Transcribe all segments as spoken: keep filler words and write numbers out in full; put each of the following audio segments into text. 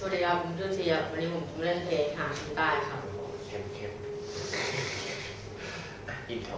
วัสดีครับผมชื่อเทียบวันนี้ผมจะเล่นเพลงหาฉันได้ครับเข้มเข้มอินโทร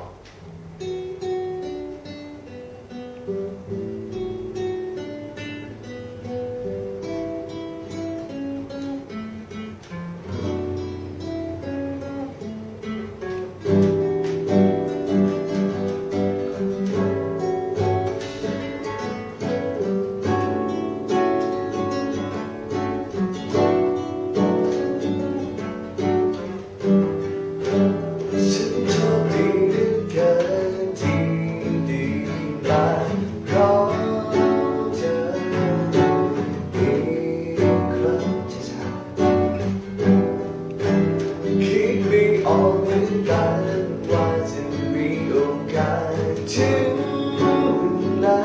ออกเหมือนกันว่าจะมีโอกาสถึงไหน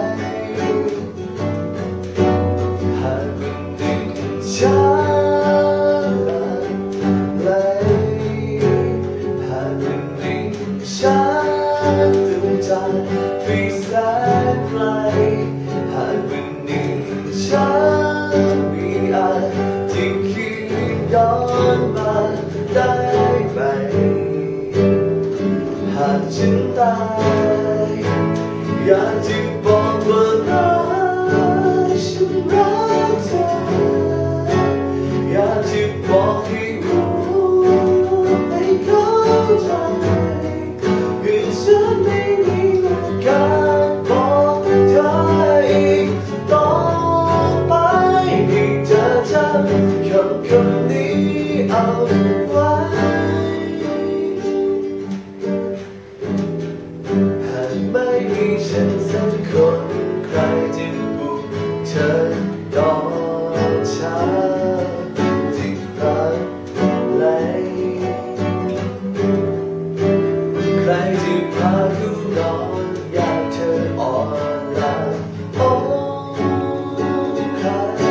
หากวันหนึ่งฉันละเลยหากวันหนึ่งฉันต้องจากไปแสนไกลหากวันหนึ่งฉันมีอาจที่คิดย้อนมาได้ไหมหากฉันตายอยากจะบอกว่ารักฉันรักเธออยากจะบอกให้รู้ให้เข้าใจคือฉันไม่มีโอกาสบอกเธออีกต่อไปให้เธอจำคำคำนี้เอาไว้หากไม่มีฉันสักคนใครจะปลุกเธอตอนเช้าที่รักไหลใครจะพาคู่นอนอยากเธออ่อนล้าโอ้ใคร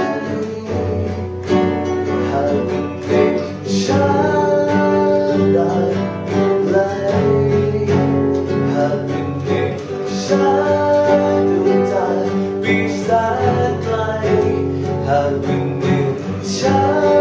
หากเป็นเด็กฉันรักไหลหากเป็นเด็กฉันดวงใจปีแสนไกลหากเป็นเด็กฉัน